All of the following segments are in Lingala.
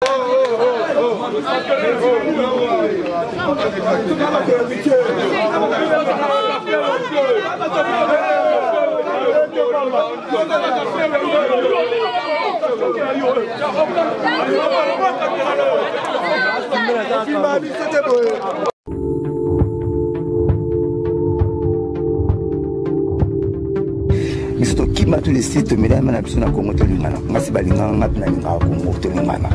Mais surtout qui m'a tous les sites, mais là, je suis Congo Tolingana. Je suis Congo Tolingana.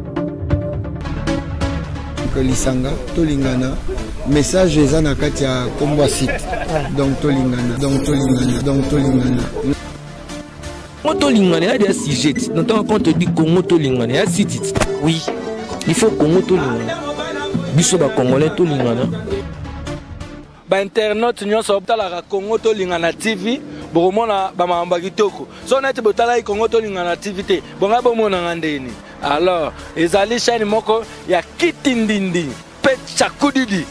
Lisanga, Tolingana, message est en Akatia Combo site. Donc Tolingana, donc Tolingana, donc Tolingana. Congo Tolingana, il y a des sujets. Quand on te dit Congo Tolingana, il y a des sites. Oui, il faut Congo Tolingana. Bisoba Congolais Tolingana. Ba internet nyonso optala Congo Tolingana TV. Boromona bamamba kitoko so na te botala Congo Tolingana TV te bonga bomona ngandeni alors ezali chaîne moko ya kitindindi pe chakudidi.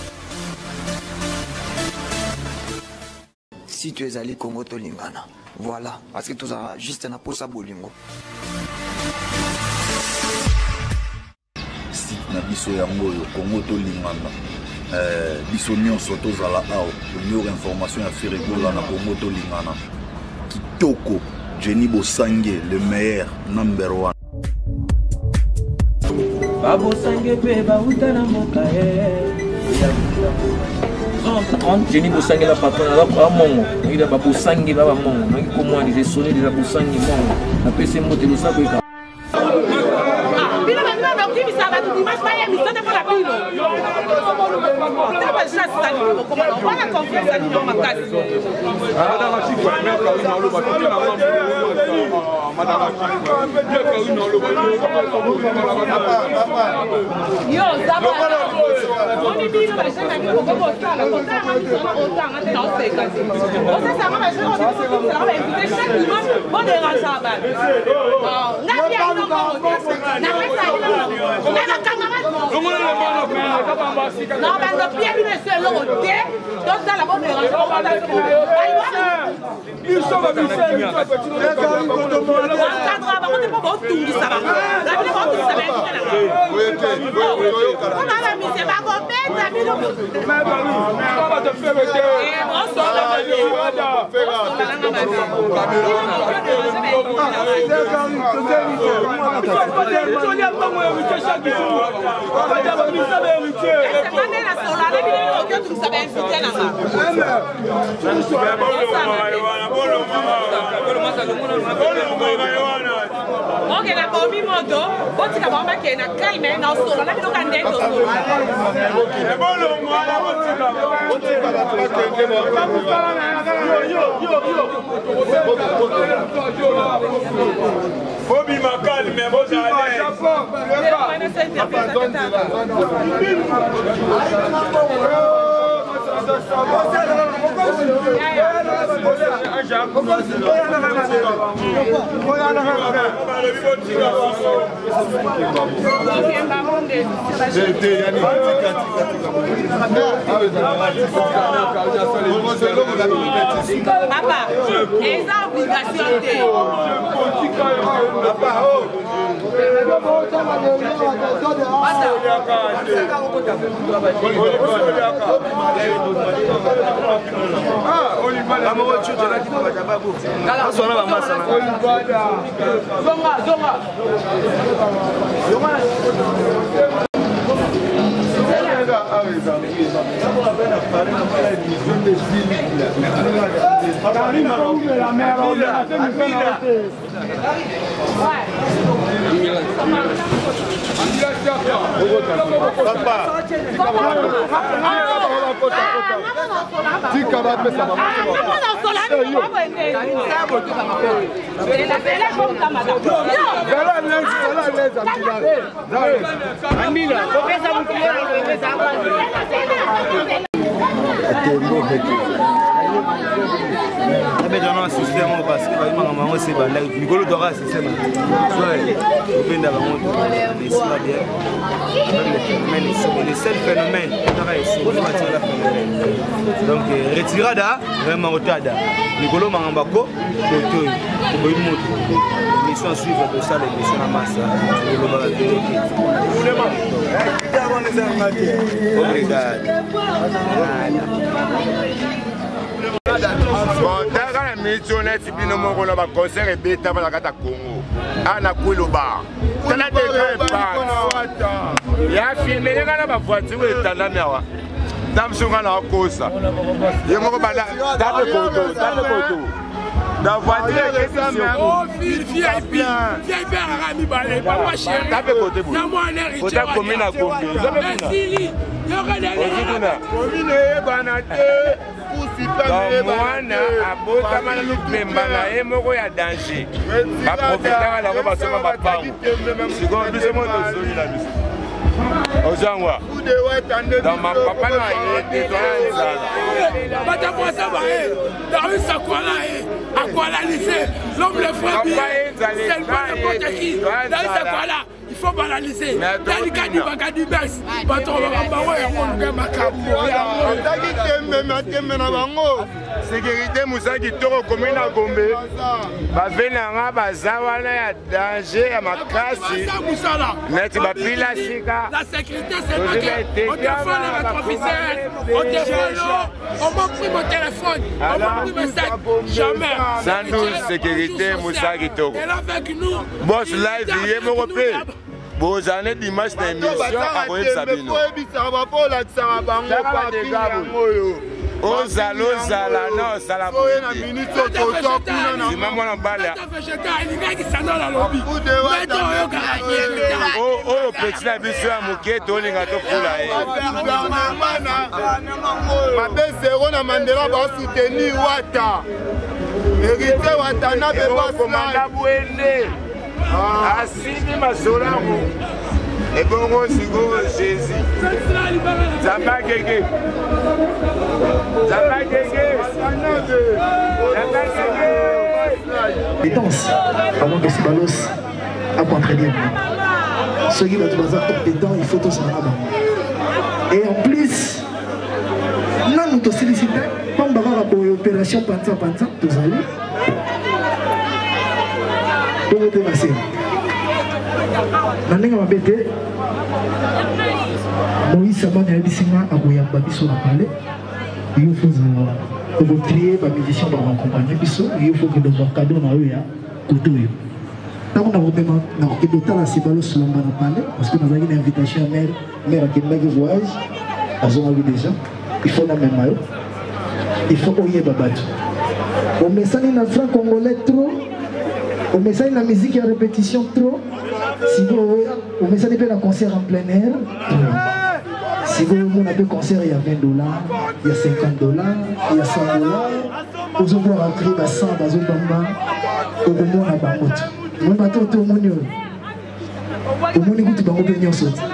Si tu es allé Congo Tolingana, voilà, parce que tout ça juste un pour ça bolingo. Si na biso yango Congo Tolingana. Biso nyonso tozala awa meilleure information ya Ferregola na Congo Tolingana kitoko Jenny Bosange le meilleur number 1 Babo Sange pe ba utana mokae Jenny Bosange la patronne la mongo il a Babo Sange ba mongo ngi comment les sonner de la Bosange mongo na pese mote lo sa ko ka non, mais le pied lui est seul au thé, donc dans la bonne ok, la bombe moto, pode ficar bomba aqui na caime, na sola, na biloca dentro. Bobby Macal, mais vous allez. Papa, les obligations. Amina, un système parce que c'est Nicolas doit un système. Les seuls phénomènes. Donc, retirada, vraiment otada. Nicolas Mangambako, l'émission à suivre de ça, l'émission à masse. Bon, dans la mission, on a dit que nous avons un concert et bêta dans la Congo. On a coulé au bar. On a des gars il y a filmé les gars dans la voiture et dans la mer. Dans le journal, on a cause. Il y a un peu dans la voiture, oh, VIP, Arami Balé, papa chéri. Tapez côté, vous. Côté commune à Gombe. Merci, il y aura des dans ma papa là, il était l'homme le frère, c'est le pas n'importe qui. Il faut banaliser. Sécurité Moussa qui te recommande à Gombe. Bavenanga bazawana ya danger ya makasi. Mais tu vas plus la sika. La sécurité c'est pas que on défend le rétroviseur, on défend on m'a pris mon téléphone, on m'a pris mes sacs, jamais. Sans nous sécurité Moussa qui te. Elle avec nous. Boss live hier me repère. Vos années d'image d'émission à Royal Sabino. Ozala, non, ça la oh, petit la biso à Mouké, Tolinga Tokola. Ma belle zéro na Mandela va soutenir Ouatta. Hérité Ouatta na beba Komanda Bouende. Asini Masolamo. Et bon, Sigo Jésus. Zamba Gege. Compétence avant que ce balos a pas très bien. Ceux qui vont être compétents, il faut tous en avoir. Et en plus, là nous te sollicitons, comme pour l'opération Panta, tous allez. Pour vous dépasser. Maintenant, on va bêter. Moïse Saban a dit que Aboya Babiso n'a parlé. Il faut trier les musiciens pour accompagner. Il faut que nous ayons un cadeau dans le côté. Tant qu'on a fait la Sibalo Solomba n'a parlé, parce que nous avons une invitation à mère qui m'a voyage, elles ont vu déjà. Il faut la même maillot. Il faut oyer Babatou. On met ça dans le franc congolais trop. On met ça dans la musique à répétition trop. Sinon, on met ça dans le concert en plein air. Si vous avez un concert, il y a $20, il y a $50, il y a $100. Vous allez rentrer à 100, vous allez au moins à Bamot. Vous allez tout le monde. Au moins, vous allez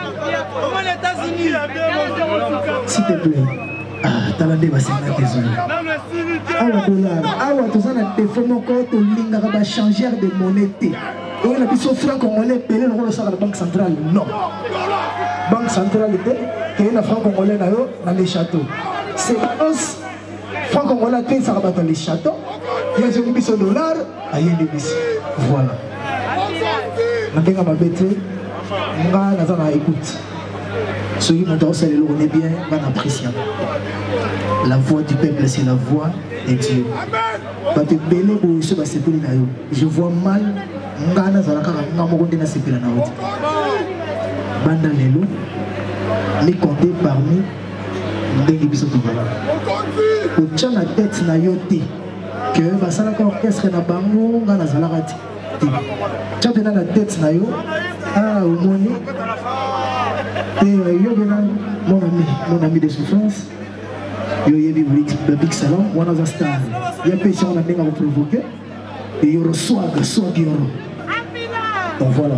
s'il te plaît. Ah, Talande va s'en désolé. Awa dollar, awa tout ça na téléphone encore to linga va changer de monnaie. On a besoin de francs congolais payer le rôle de la banque centrale. Non. Banque centrale et une franc congolais dans les châteaux. C'est 11 francs congolais qui sont dans les châteaux. Il y a un besoin de dollars, il y a des besoins. Voilà. Je vais écoute. Ceux qui m'ont dit on est bien, on apprécie. La voix du peuple, c'est la voix de Dieu. Je vois mal. Banda Lelo, les compter parmi les Bisotovala. Au tient la tête na yoté que va ça la orchestre na bango na zalarati. Tient la tête na yo ah au moni et yo mon ami de souffrance yo yebi big salon one of the star ya pêche on a bien à provoquer et yo reçoit yoro. Donc voilà.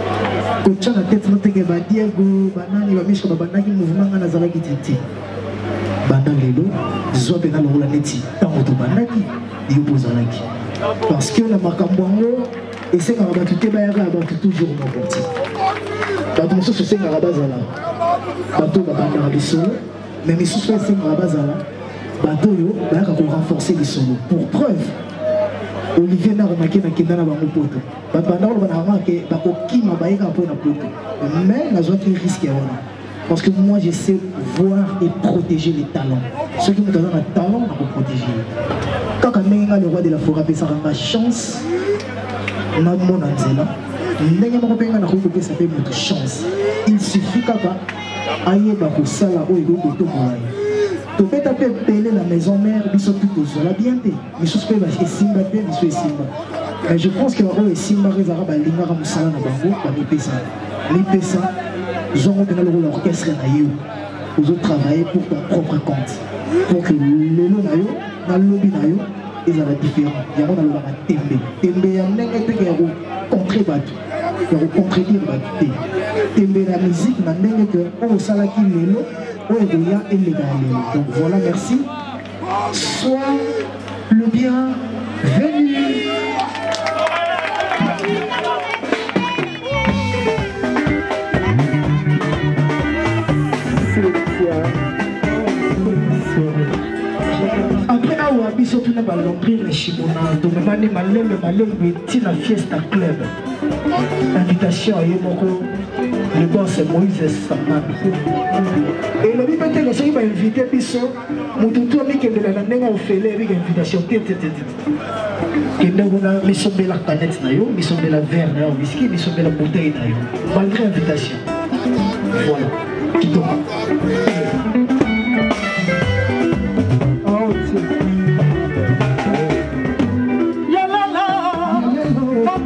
Quand tu as la tête, tu vas dire que tu vas faire un mouvement dans la zone qui banda lelo zwa pena lokola neti ntango tobandaki yo bozalaki parce que na makambo yango esengaka bato te bayaka ya bato toujours moko ti bato mosusu esengaka bazala bato babandaka lisolo mais misusu esengaka bazala bato oyo bayaka korenforcer lisolo pour preuve Olivier Naromaki nakenda na bango poto bato bandako lobanaka ke bakokima bayeka mpo na poto mais nazwaki risque ya wana parce que moi je sais voir et protéger les talents ceux qui me donnent un talent on peut protéger kaka ndenge nga le roi de la forêt apesaka nga chance namona nzela ndenge moko mpe nga nakoki kopesa mpe moto chance il suffit kaka ayeba kosala oyo ekoki kotombola ye tobeta mpe pele na maison mère biso mpe tozwala bien te misusu mpe esimba te biso esimba mais je pense que oyo esimbaka ezalaka balingaka mosala na bango bamipesa zongo mpena lokola orchestre na yo ozotravailler pour ton propre compte pour que lelo na yo na lobi na yo ezala différent yango nalobaka tembe ya ndenge teke ya kocontre bato ya kocontredire bato te tembe na musique na ndenge ke oyo osalaki lelo oyo ekoya eleka ya lelo donc voilà merci sois le bienvenu. Après awa biso tuna balongri reshimona tomemani maleme tina fiesta club invitation aye moko le boss Moïse Samani et le bipete que soki bainvite biso mututu amikendela na ndenge ofele ebika invitation te kende kuna misombela canette na yo misombela verre na yo whisky misombela bouteille na yo malgré invitation voilà kitoko.